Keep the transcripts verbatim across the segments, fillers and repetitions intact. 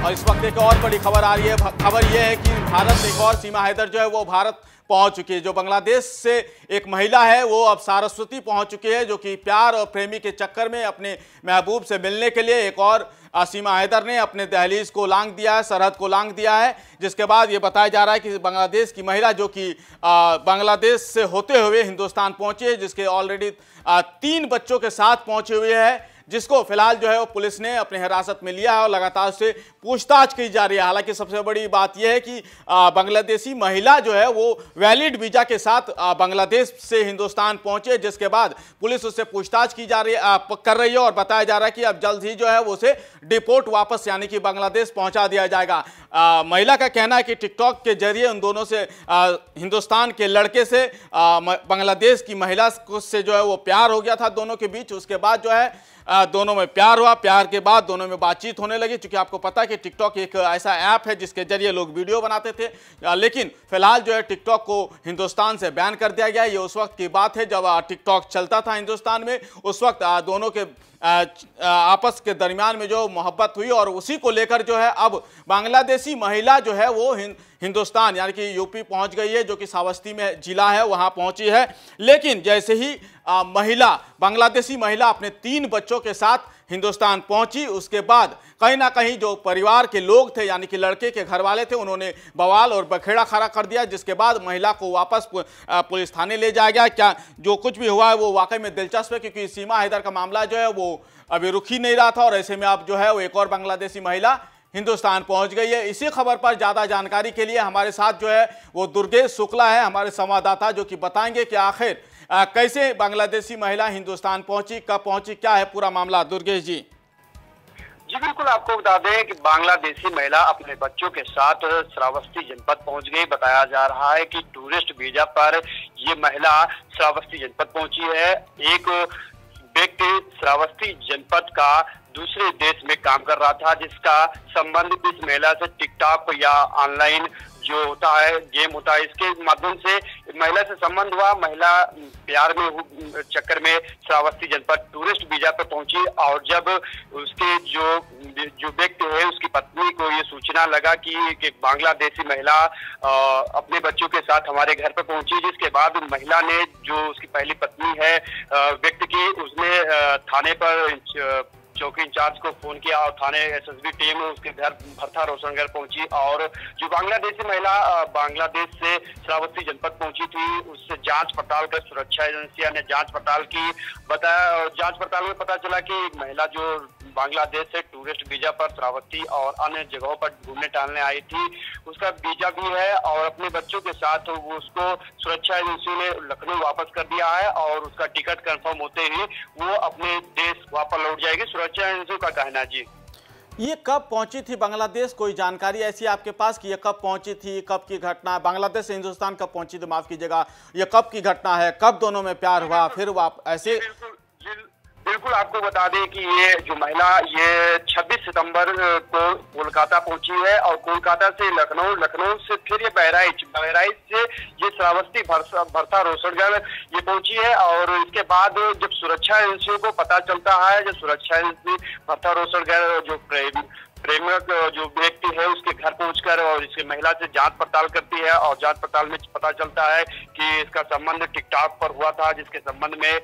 और इस वक्त एक और बड़ी खबर आ रही है। खबर यह है कि भारत एक और सीमा हैदर जो है वो भारत पहुंच चुकी है। जो बांग्लादेश से एक महिला है वो अब सारस्वती पहुंच चुकी है, जो कि प्यार और प्रेमी के चक्कर में अपने महबूब से मिलने के लिए एक और सीमा हैदर ने अपने दहलीज को लांघ दिया है, सरहद को लांघ दिया है। जिसके बाद ये बताया जा रहा है कि बांग्लादेश की महिला जो कि बांग्लादेश से होते हुए हिंदुस्तान पहुंची है, जिसके ऑलरेडी तीन बच्चों के साथ पहुंची हुई है, जिसको फिलहाल जो है वो पुलिस ने अपने हिरासत में लिया है और लगातार उससे पूछताछ की जा रही है। हालांकि सबसे बड़ी बात यह है कि बांग्लादेशी महिला जो है वो वैलिड वीजा के साथ बांग्लादेश से हिंदुस्तान पहुंचे, जिसके बाद पुलिस उससे पूछताछ की जा रही है कर रही है और बताया जा रहा है कि अब जल्द ही जो है वो उसे डिपोर्ट वापस यानी कि बांग्लादेश पहुंचा दिया जाएगा। आ, महिला का कहना है कि टिकटॉक के जरिए उन दोनों से आ, हिंदुस्तान के लड़के से बांग्लादेश की महिला से जो है वो प्यार हो गया था दोनों के बीच। उसके बाद जो है आ, दोनों में प्यार हुआ, प्यार के बाद दोनों में बातचीत होने लगी। क्योंकि आपको पता है कि टिकटॉक एक ऐसा ऐप है जिसके जरिए लोग वीडियो बनाते थे, आ, लेकिन फिलहाल जो है टिकटॉक को हिंदुस्तान से बैन कर दिया गया। ये उस वक्त की बात है जब टिकटॉक चलता था हिंदुस्तान में। उस वक्त आ, दोनों के आ, आपस के दरमियान में जो मोहब्बत हुई और उसी को लेकर जो है अब बांग्लादेशी महिला जो है वो हिंदुस्तान यानी कि यूपी पहुंच गई है, जो कि श्रावस्ती में जिला है वहां पहुंची है। लेकिन जैसे ही आ, महिला बांग्लादेशी महिला अपने तीन बच्चों के साथ हिंदुस्तान पहुंची, उसके बाद कहीं ना कहीं जो परिवार के लोग थे यानी कि लड़के के घर वाले थे, उन्होंने बवाल और बखेड़ा खड़ा कर दिया। जिसके बाद महिला को वापस पुलिस थाने ले जाया गया। क्या जो कुछ भी हुआ है वो वाकई में दिलचस्प है, क्योंकि सीमा हैदर का मामला जो है वो अभी रुक ही नहीं रहा था और ऐसे में अब जो है वो एक और बांग्लादेशी महिला हिंदुस्तान पहुंच गई है। इसी खबर पर ज्यादा जानकारी के लिए हमारे साथ जो है वो दुर्गेश शुक्ला है, हमारे संवाददाता, जो कि बताएंगे कि आखिर आ, कैसे बांग्लादेशी महिला हिंदुस्तान पहुंची, कब पहुंची, क्या है पूरा मामला। दुर्गेश जी। जी बिल्कुल, आपको बता दें कि बांग्लादेशी महिला अपने बच्चों के साथ श्रावस्ती जनपद पहुंच गई। बताया जा रहा है कि टूरिस्ट वीजा पर ये महिला श्रावस्ती जनपद पहुंची है। एक व्यक्ति श्रावस्ती जनपद का दूसरे देश में काम कर रहा था, जिसका संबंध इस महिला से टिकटॉक या ऑनलाइन जो होता है गेम होता है इसके माध्यम से महिला से संबंध हुआ। महिला प्यार में चक्कर में श्रावस्ती जनपद टूरिस्ट वीजा पर पहुंची और जब उसके जो जो व्यक्ति है उसकी पत्नी को ये सूचना लगा कि एक बांग्लादेशी महिला आ, अपने बच्चों के साथ हमारे घर पर पहुंची, जिसके बाद महिला ने जो उसकी पहली पत्नी है व्यक्ति की, उसने थाने पर चौकी इंचार्ज को फोन किया और थाने एसएसबी टीम उसके घर भरथा रोशनगढ़ पहुंची और जो बांग्लादेशी महिला बांग्लादेश से श्रावस्ती जनपद पहुंची थी उससे जांच पड़ताल कर सुरक्षा एजेंसियां ने जांच पड़ताल की। बताया और जांच पड़ताल में पता चला कि महिला जो बांग्लादेश से टूरिस्ट वीजा पर श्रावस्ती और अन्य जगहों पर घूमने टहलने आई थी, उसका वीजा भी है और अपने बच्चों के साथ वो उसको सुरक्षा एजेंसियों ने लखनऊ वापस कर दिया है और उसका टिकट कंफर्म होते ही वो अपने देश वापस लौट जाएगी, सुरक्षा एजेंसियों का कहना है। जी, ये कब पहुंची थी बांग्लादेश? कोई जानकारी ऐसी आपके पास कि ये कब पहुंची थी, कब की घटना है? बांग्लादेश से हिंदुस्तान कब पहुंची थी, माफ कीजिएगा, ये कब की घटना है, कब दोनों में प्यार हुआ, फिर वाप ऐसे? बिल्कुल, आपको बता दें कि ये जो महिला ये छब्बीस सितंबर को कोलकाता पहुंची है और कोलकाता से लखनऊ, लखनऊ से फिर ये बहराइच, बहराइच से ये श्रावस्ती भरथा रोशनगढ़ ये पहुंची है। और इसके बाद जब सुरक्षा एजेंसियों को पता चलता है, जब सुरक्षा एजेंसी भरथा रोशनगढ़ जो प्रेम प्रेमक जो व्यक्ति है उसके घर पहुंचकर और इसकी महिला से जांच पड़ताल करती है और जांच पड़ताल में पता चलता है कि इसका संबंध टिकटॉक पर हुआ था, जिसके संबंध में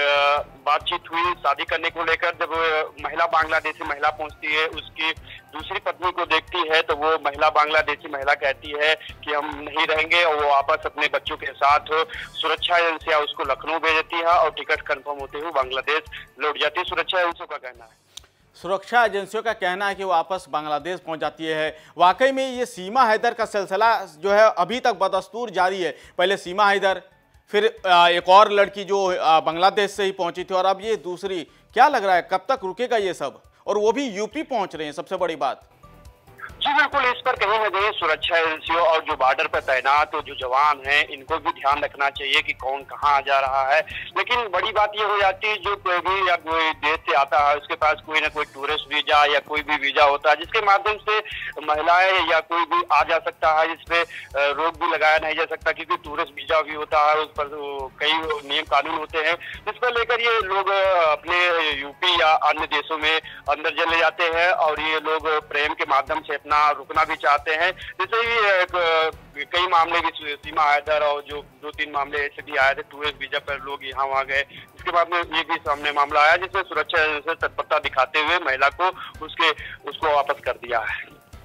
बातचीत हुई शादी करने को लेकर। जब महिला बांग्लादेशी महिला पहुंचती है, उसकी दूसरी पत्नी को देखती है तो वो महिला बांग्लादेशी महिला कहती है कि हम नहीं रहेंगे और वो वापस अपने बच्चों के साथ सुरक्षा एजेंसियां उसको लखनऊ भेज देती है और टिकट कंफर्म होते हुए बांग्लादेश लौट जाती है, सुरक्षा एजेंसियों का कहना है। सुरक्षा एजेंसियों का कहना है कि वापस बांग्लादेश पहुंच जाती है। वाकई में ये सीमा हैदर का सिलसिला जो है अभी तक बदस्तूर जारी है। पहले सीमा हैदर, फिर एक और लड़की जो बांग्लादेश से ही पहुंची थी और अब ये दूसरी। क्या लग रहा है कब तक रुकेगा ये सब, और वो भी यूपी पहुंच रहे हैं, सबसे बड़ी बात? जी बिल्कुल, इस पर कहीं न कहीं सुरक्षा एजेंसियों और जो बॉर्डर पर तैनात जो जवान हैं, इनको भी ध्यान रखना चाहिए कि कौन कहाँ जा रहा है। लेकिन बड़ी बात ये हो जाती है, जो कोई भी या कोई देश से आता है, उसके पास कोई ना कोई टूरिस्ट वीजा या कोई भी वीजा होता है, जिसके माध्यम से महिलाएं या कोई भी आ जा सकता है। इस पे रोक भी लगाया नहीं जा सकता, क्योंकि टूरिस्ट वीजा भी होता है, उस पर कई नियम कानून होते हैं, जिस पर लेकर ये लोग अपने यूपी या अन्य देशों में अंदर चले जाते हैं और ये लोग प्रेम के माध्यम से अपना रुकना भी चाहते हैं। जैसे ही कई मामले भी सीमा हैदर और जो दो तीन मामले ऐसे भी आए थे, टूरिस्ट वीजा पर लोग यहाँ वहाँ गए। इसके बाद में ये भी सामने मामला आया जिसमें सुरक्षा से तत्परता दिखाते हुए महिला को उसके उसको वापस कर दिया है।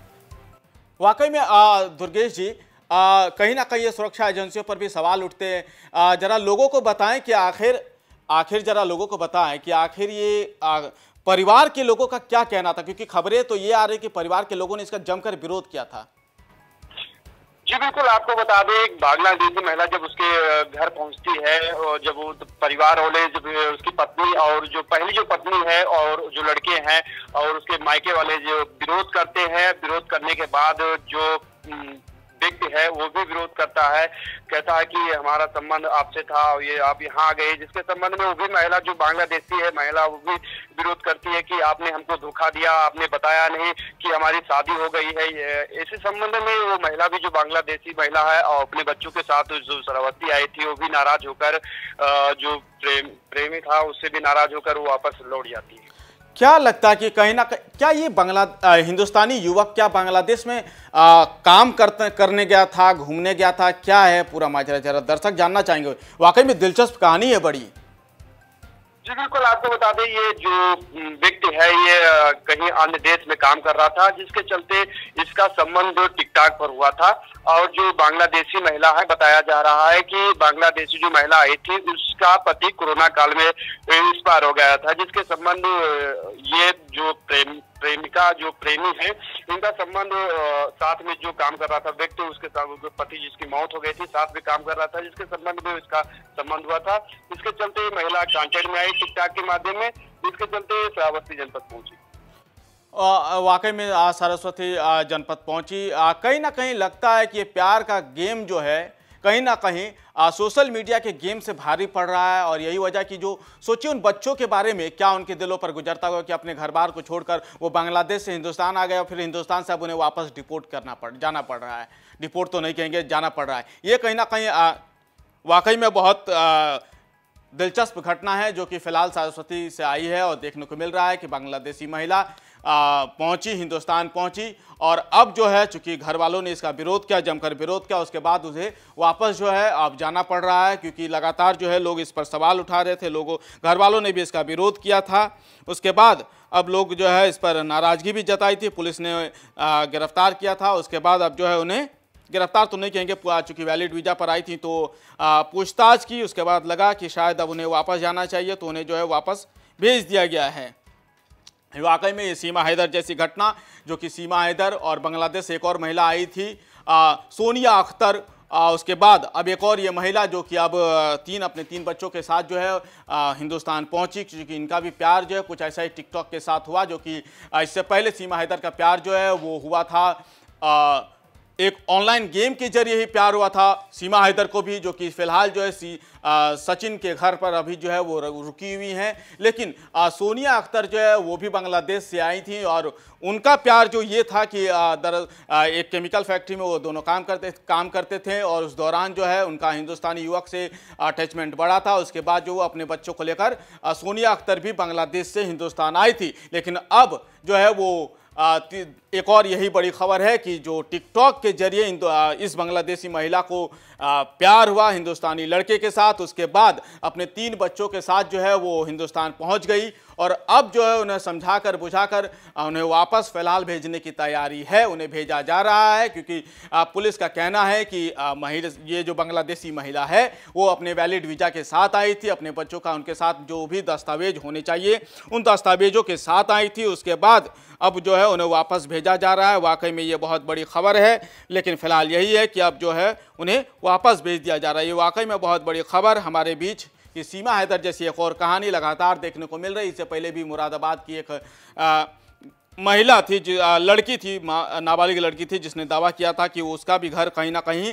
वाकई में आ, दुर्गेश जी, आ, कहीं ना कहीं ये सुरक्षा एजेंसियों पर भी सवाल उठते हैं। जरा लोगों को बताएं कि आखिर आखिर जरा लोगों को बताएं कि आखिर ये आ, परिवार के लोगों का क्या कहना था, क्योंकि खबरें तो ये आ रही कि परिवार के लोगों ने इसका जमकर विरोध किया था। जी बिल्कुल, आपको बता दें, बांग्लादेशी महिला जब उसके घर पहुंचती है और जब वो परिवार वाले, जब उसकी पत्नी और जो पहली जो पत्नी है और जो लड़के हैं और उसके मायके वाले जो विरोध करते हैं, विरोध करने के बाद जो व्यक्ति है वो भी विरोध करता है, कहता है कि हमारा संबंध आपसे था और ये आप यहाँ आ गए, जिसके संबंध में वो भी महिला जो बांग्लादेशी है महिला वो भी विरोध करती है कि आपने हमको धोखा दिया, आपने बताया नहीं कि हमारी शादी हो गई है। ऐसे संबंध में वो महिला भी जो बांग्लादेशी महिला है और अपने बच्चों के साथ जो श्रावस्ती आई थी, वो भी नाराज होकर जो प्रेम प्रेमी था उससे भी नाराज होकर वो वापस लौट जाती है। क्या लगता है कि कहीं ना कहीं क्या ये बांग्ला हिंदुस्तानी युवक क्या बांग्लादेश में आ, काम करते करने गया था, घूमने गया था, क्या है पूरा माजरा, जरा दर्शक जानना चाहेंगे। वाकई में दिलचस्प कहानी है बड़ी। जी बिल्कुल, आपको बता दें, ये जो व्यक्ति है ये कहीं अन्य देश में काम कर रहा था, जिसके चलते इसका संबंध टिकटॉक पर हुआ था। और जो बांग्लादेशी महिला है, बताया जा रहा है कि बांग्लादेशी जो महिला आई थी उसका पति कोरोना काल में एक्सपायर हो गया था, जिसके संबंध ये जो प्रेम प्रेमिका जो प्रेमी है इनका संबंध साथ में जो काम कर रहा था व्यक्ति, उसके साथ पति जिसकी मौत हो गई थी साथ में काम कर रहा था, जिसके संबंध में इसका संबंध हुआ था। इसके चलते महिला कांटेक्ट में आई टिकटॉक के माध्यम में, जिसके चलते श्रावस्ती जनपद पहुंची। वाकई में सरस्वती जनपद पहुंची। कहीं ना कहीं लगता है कि ये प्यार का गेम जो है कहीं ना कहीं आ, सोशल मीडिया के गेम से भारी पड़ रहा है। और यही वजह कि जो सोचिए उन बच्चों के बारे में क्या उनके दिलों पर गुजरता हुआ कि अपने घर बार को छोड़कर वो बांग्लादेश से हिंदुस्तान आ गए और फिर हिंदुस्तान से अब उन्हें वापस डिपोर्ट करना पड़ जाना पड़ रहा है। डिपोर्ट तो नहीं कहेंगे, जाना पड़ रहा है। ये कहीं ना कहीं वाकई में बहुत आ, दिलचस्प घटना है जो कि फिलहाल सरस्वती से आई है और देखने को मिल रहा है कि बांग्लादेशी महिला पहुंची, हिंदुस्तान पहुंची और अब जो है चूंकि घर वालों ने इसका विरोध किया, जमकर विरोध किया, उसके बाद उसे वापस जो है अब जाना पड़ रहा है, क्योंकि लगातार जो है लोग इस पर सवाल उठा रहे थे। लोगों घर वालों ने भी इसका विरोध किया था। उसके बाद अब लोग जो है इस पर नाराजगी भी जताई थी, पुलिस ने गिरफ्तार किया था। उसके बाद अब जो है उन्हें गिरफ्तार तो नहीं कहेंगे, चूंकि वैलिड वीज़ा पर आई थी तो पूछताछ की। उसके बाद लगा कि शायद अब उन्हें वापस जाना चाहिए तो उन्हें जो है वापस भेज दिया गया है। वाकई में ये सीमा हैदर जैसी घटना, जो कि सीमा हैदर और बांग्लादेश से एक और महिला आई थी आ, सोनिया अख्तर, आ, उसके बाद अब एक और ये महिला जो कि अब तीन अपने तीन बच्चों के साथ जो है आ, हिंदुस्तान पहुंची, क्योंकि इनका भी प्यार जो है कुछ ऐसा ही टिकटॉक के साथ हुआ, जो कि इससे पहले सीमा हैदर का प्यार जो है वो हुआ था आ, एक ऑनलाइन गेम के जरिए ही प्यार हुआ था सीमा हैदर को भी, जो कि फिलहाल जो है सी आ, सचिन के घर पर अभी जो है वो रुकी हुई हैं। लेकिन आ, सोनिया अख्तर जो है वो भी बांग्लादेश से आई थी और उनका प्यार जो ये था कि आ, दर आ, एक केमिकल फैक्ट्री में वो दोनों काम करते काम करते थे और उस दौरान जो है उनका हिंदुस्तानी युवक से अटैचमेंट बढ़ा था। उसके बाद जो वो अपने बच्चों को लेकर सोनिया अख्तर भी बांग्लादेश से हिंदुस्तान आई थी। लेकिन अब जो है वो एक और यही बड़ी खबर है कि जो टिकटॉक के जरिए इस बांग्लादेशी महिला को प्यार हुआ हिंदुस्तानी लड़के के साथ, उसके बाद अपने तीन बच्चों के साथ जो है वो हिंदुस्तान पहुंच गई और अब जो है उन्हें समझाकर बुझाकर उन्हें वापस फिलहाल भेजने की तैयारी है, उन्हें भेजा जा रहा है। क्योंकि पुलिस का कहना है कि महिला ये जो बांग्लादेशी महिला है वो अपने वैलिड वीज़ा के साथ आई थी, अपने बच्चों का उनके साथ जो भी दस्तावेज होने चाहिए उन दस्तावेजों के साथ आई थी। उसके बाद अब जो है उन्हें वापस भेजा जा रहा है। वाकई में ये बहुत बड़ी खबर है, लेकिन फिलहाल यही है कि अब जो है उन्हें वापस भेज दिया जा रहा है। ये वाकई में बहुत बड़ी खबर हमारे बीच कि सीमा हैदर जैसी एक और कहानी लगातार देखने को मिल रही। इससे पहले भी मुरादाबाद की एक आ, महिला थी, लड़की थी, नाबालिग लड़की थी, जिसने दावा किया था कि उसका भी घर कहीं ना कहीं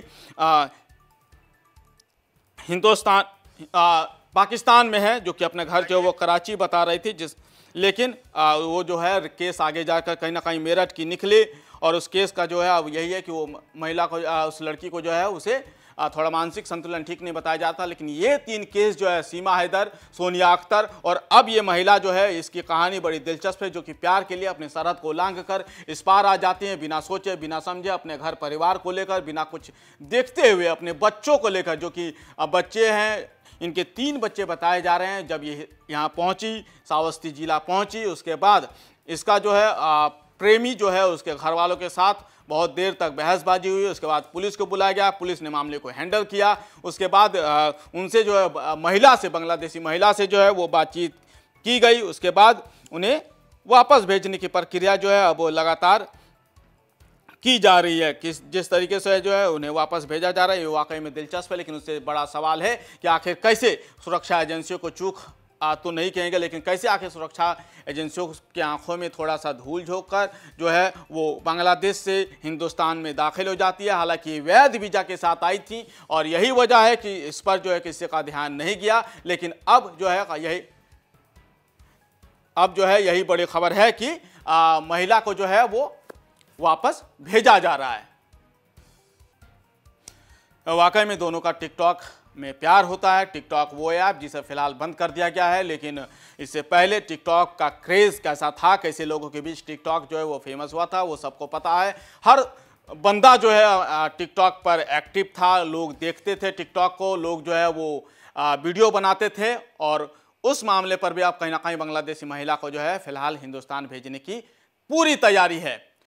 हिंदुस्तान पाकिस्तान में है, जो कि अपने घर जो वो कराची बता रही थी। जिस लेकिन आ, वो जो है केस आगे जाकर कहीं ना कहीं मेरठ की निकली और उस केस का जो है अब यही है कि वो महिला को आ, उस लड़की को जो है उसे आ, थोड़ा मानसिक संतुलन ठीक नहीं बताया जाता। लेकिन ये तीन केस जो है सीमा हैदर, सोनिया अख्तर और अब ये महिला जो है, इसकी कहानी बड़ी दिलचस्प है, जो कि प्यार के लिए अपने सरहद को लांघ कर इस पार आ जाती हैं, बिना सोचे बिना समझे, अपने घर परिवार को लेकर, बिना कुछ देखते हुए, अपने बच्चों को लेकर, जो कि अब बच्चे हैं, इनके तीन बच्चे बताए जा रहे हैं। जब ये यहाँ पहुंची, श्रावस्ती जिला पहुंची, उसके बाद इसका जो है आ, प्रेमी जो है उसके घर वालों के साथ बहुत देर तक बहसबाजी हुई। उसके बाद पुलिस को बुलाया गया, पुलिस ने मामले को हैंडल किया। उसके बाद आ, उनसे जो है महिला से, बांग्लादेशी महिला से जो है वो बातचीत की गई। उसके बाद उन्हें वापस भेजने की प्रक्रिया जो है वो लगातार की जा रही है। किस जिस तरीके से जो है उन्हें वापस भेजा जा रहा है, ये वाकई में दिलचस्प है। लेकिन उससे बड़ा सवाल है कि आखिर कैसे सुरक्षा एजेंसियों को चूक आ, तो नहीं कहेंगे, लेकिन कैसे आखिर सुरक्षा एजेंसियों की आंखों में थोड़ा सा धूल झोंक कर जो है वो बांग्लादेश से हिंदुस्तान में दाखिल हो जाती है। हालांकि वैध वीज़ा के साथ आई थी और यही वजह है कि इस पर जो है किसी का ध्यान नहीं गया। लेकिन अब जो है यही अब जो है यही बड़ी खबर है कि आ, महिला को जो है वो वापस भेजा जा रहा है। वाकई में दोनों का टिकटॉक में प्यार होता है। टिकटॉक वो ऐप जिसे फिलहाल बंद कर दिया गया है, लेकिन इससे पहले टिकटॉक का क्रेज कैसा था, कैसे लोगों के बीच टिकटॉक जो है वो फेमस हुआ था, वो सबको पता है। हर बंदा जो है टिकटॉक पर एक्टिव था, लोग देखते थे टिकटॉक को, लोग जो है वो वीडियो बनाते थे। और उस मामले पर भी अब कहीं ना कहीं बांग्लादेशी महिला को जो है फिलहाल हिंदुस्तान भेजने की पूरी तैयारी है।